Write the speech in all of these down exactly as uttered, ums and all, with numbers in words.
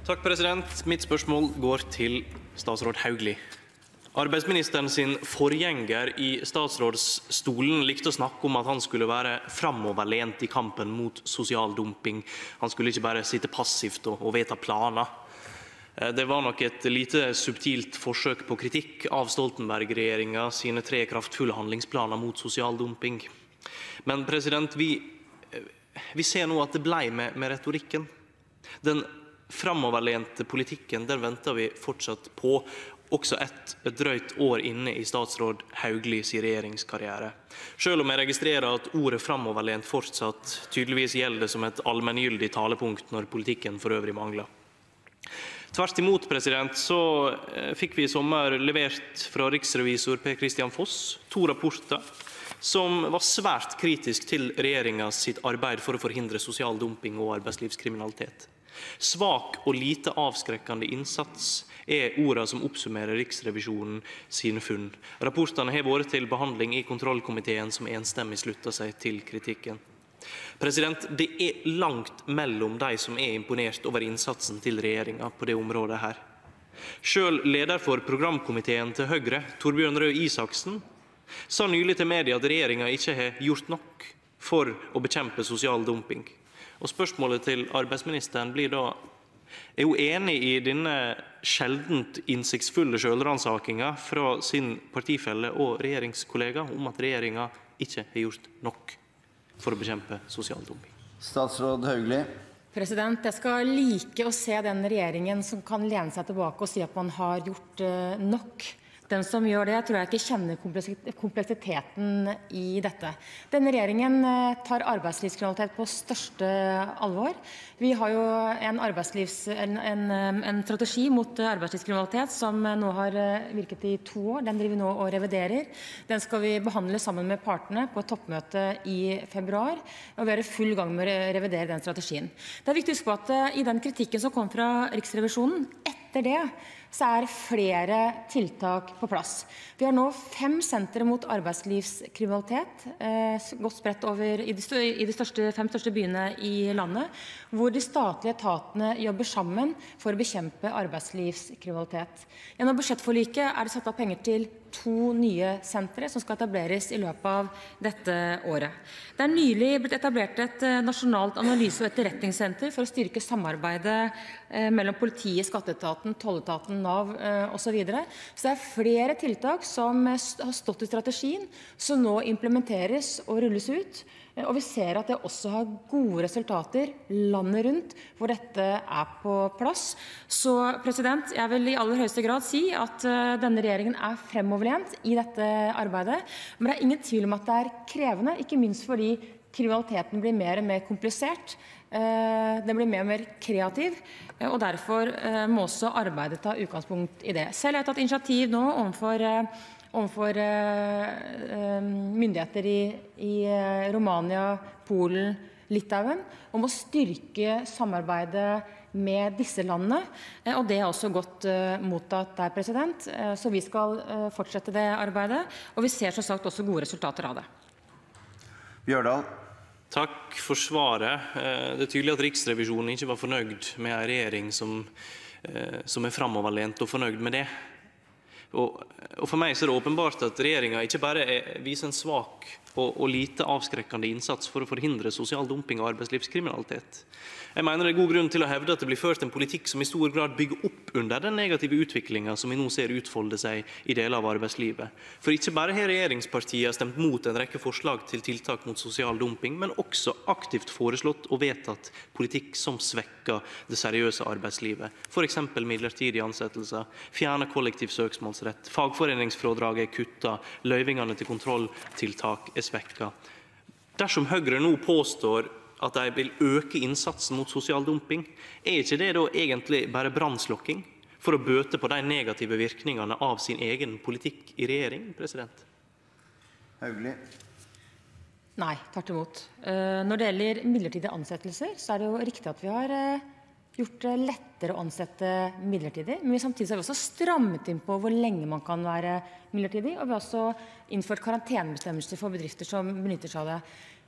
Takk, president. Mitt spørsmål går til statsråd Hauglie. Arbeidsministeren sin forgjenger i statsrådsstolen likte å snakke om at han skulle være framoverlent i kampen mot sosial dumping. Han skulle ikke bare sitte passivt og, og vedta planer. Det var nok et lite subtilt forsøk på kritikk av Stoltenberg-regjeringa sine tre kraftfulle handlingsplaner mot sosial dumping. Men president, vi, vi ser nå at det ble med, med retorikken. Den framoverlente politikken, den venter vi fortsatt på, også et, et drøyt år inne i statsråd Hauglies regjeringskarriere. Selv om jeg registrerer at ordet framoverlent fortsatt tydeligvis gjelder som et allmenngyldig talepunkt når politikken for øvrig mangler. Tvert imot, president, så fikk vi i sommer levert fra riksrevisor Per Kristian Foss to rapporter som var svært kritisk til regjeringas sitt arbeid for å forhindre sosial dumping og arbeidslivskriminalitet. Svak og lite avskrekkende innsats er ordene som oppsummerer Riksrevisjonen sine funn. Rapportene har vært til behandling i kontrollkomiteen som enstemmig slutter seg til kritikken. President, det er langt mellom de som er imponert over innsatsen til regjeringa på det området her. Selv leder for programkomiteen til Høyre, Torbjørn Røe Isaksen, sa nylig til media at regjeringa ikke har gjort nok for å bekjempe sosial dumping. Og spørsmålet til arbeidsministeren blir da, er hun enig i denne sjeldent innsiktsfulle selvransakinga fra sin partifelle og regjeringskollega om at regjeringa ikke har gjort nok for å bekjempe sosial dumping? Statsråd Hauglie. President, jeg skal like å se den regjeringen som kan lene seg tilbake og si at man har gjort uh, nok. Den som gjør det, tror jeg ikke kjenner kompleksiteten i dette. Denne regjeringen tar arbeidslivskriminalitet på største alvor. Vi har jo en, en, en, en strategi mot arbeidslivskriminalitet som nå har virket i to år. Den driver vi nå og reviderer. Den skal vi behandle sammen med partene på et toppmøte i februar. Og vi er i full gang med å revidere den strategien. Det er viktig å huske på at i den kritikken som kom fra Riksrevisjonen, etter det så er flere tiltak på plass. Vi har nå fem sentre mot arbeidslivskriminalitet, eh, godt spredt over i de, i de største, fem største byene i landet, hvor de statlige etatene jobber sammen for å bekjempe arbeidslivskriminalitet. Gjennom budsjettforliket er det satt av penger til to nye sentre som skal etableres i løpet av dette året. Det er nylig blitt etablert et nasjonalt analyse- og etterretningssenter for å styrke samarbeidet mellom politiet, skatteetaten, tolletaten, Nav osv. Så, videre. så det er flere tiltak som har stått i strategien, som nå implementeres og rulles ut. Og vi ser at det også har gode resultater landet rundt hvor dette er på plass. Så president, jeg vil i aller høyeste grad si at uh, denne regjeringen er fremoverlent i dette arbeidet. Men det er ingen tvil om at det er krevende, ikke minst fordi kriminaliteten blir mer og mer komplisert. Uh, den blir mer og mer kreativ, uh, og derfor uh, må også arbeidet ta utgangspunkt i det. Selv har jeg tatt initiativ nå overfor uh, overfor myndigheter i, i Romania, Polen, Litauen, om å styrke samarbeidet med disse landene. Og det er også godt mottatt der, president. Så vi skal fortsette det arbeidet, og vi ser som sagt også gode resultater av det. Bjørdal. Takk for svaret. Det er tydelig at Riksrevisjonen ikke var fornøyd med en regjering som, som er framoverlent og fornøyd med det. Og, og for meg så er det åpenbart at regjeringen ikke bare er, viser en svak og, og lite avskrekkende innsats for å forhindre sosial dumping og arbeidslivskriminalitet. Jeg mener det er god grunn til å hevde at det blir ført en politikk som i stor grad bygger opp under den negative utviklingen som vi nå ser utfolde seg i deler av arbeidslivet. For ikke bare har regjeringspartiene stemt mot en rekke forslag til tiltak mot sosial dumping, men også aktivt foreslått og vedtatt politikk som svekker det seriøse arbeidslivet. For eksempel midlertidige ansettelser, fjerne kollektiv søksmålsrett, fagforeningsfrådraget er kuttet, løyvingene til kontrolltiltak er svekket. Dersom Høyre nå påstår at de vil øke innsatsen mot sosial dumping, er ikke det da egentlig bare brannslokking for å bøte på de negative virkningene av sin egen politikk i regjering, president? Hauglie. Nei, tvert imot. Når det gjelder midlertidige ansettelser, så er det jo riktig at vi har gjort det lettere å ansette midlertidig, men samtidig har vi også strammet inn på hvor lenge man kan være midlertidig, og vi har også innført karantenebestemmelser for bedrifter som benytter seg av det.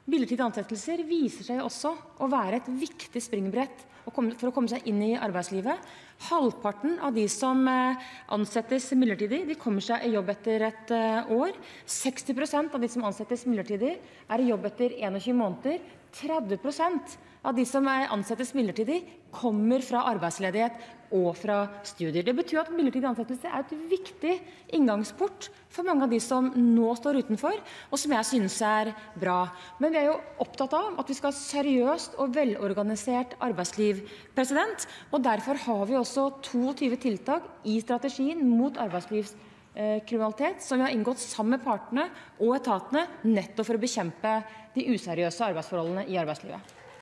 midlertidige ansettelser viser seg også å være et viktig springbrett for å komme seg inn i arbeidslivet. Halvparten av de som ansettes midlertidig, de kommer seg i jobb etter et år. seksti prosent av de som ansettes midlertidig, er i jobb etter tjueen måneder. tretti prosent av de som ansettes midlertidig, kommer fra arbeidsledighet og fra studier. Det betyr at midlertidig ansettelse er et viktig inngangsport for mange av de som nå står utenfor, og som jeg synes er bra. Men vi er jo opptatt av at vi skal ha seriøst og velorganisert arbeidsliv, president, og derfor har vi også tjueto tiltak i strategien mot arbeidslivskriminalitet som vi har inngått sammen med partene og etatene, nettopp for å bekjempe de useriøse arbeidsforholdene i arbeidslivet.